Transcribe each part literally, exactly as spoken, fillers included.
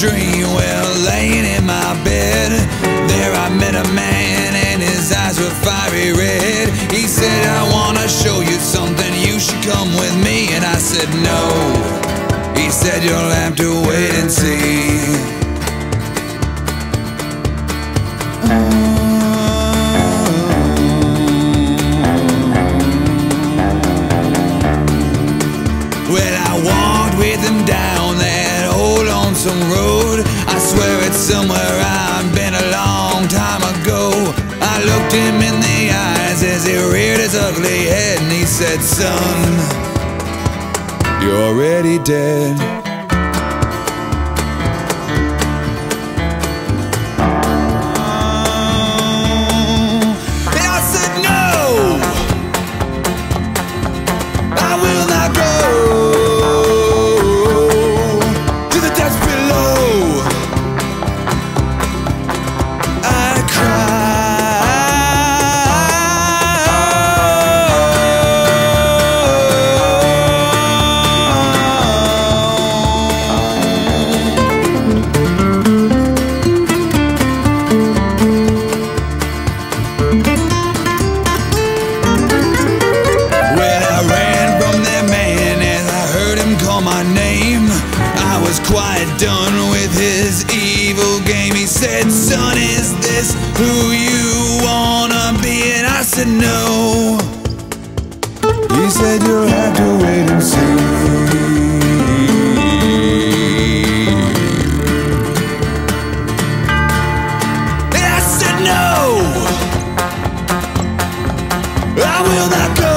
dream. Well, laying in my bed, there I met a man and his eyes were fiery red. He said, I wanna show you something, you should come with me. And I said no. He said, you'll have to wait and see. Well, I walked with him down that old lonesome road. I swear it's somewhere I've been a long time ago. I looked him in the eyes as he reared his ugly head, and he said, son, you're already dead. And I said, no, I will not go to the depths below. I my name, I was quite done with his evil game. He said, son, is this who you wanna be? And I said, no. He said, you'll have to wait and see. And I said, no, I will not go.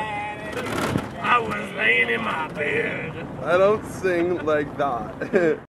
I was laying in my bed. I don't sing like that.